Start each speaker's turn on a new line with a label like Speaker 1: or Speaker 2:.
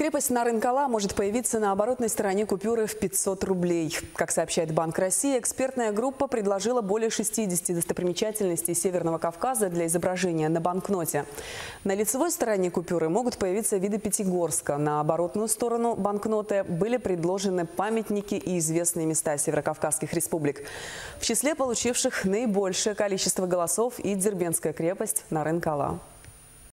Speaker 1: Крепость Нарынкала может появиться на оборотной стороне купюры в 500 рублей. Как сообщает Банк России, экспертная группа предложила более 60 достопримечательностей Северного Кавказа для изображения на банкноте. На лицевой стороне купюры могут появиться виды Пятигорска. На оборотную сторону банкноты были предложены памятники и известные места северокавказских республик. В числе получивших наибольшее количество голосов и Дербентская крепость Нарынкала.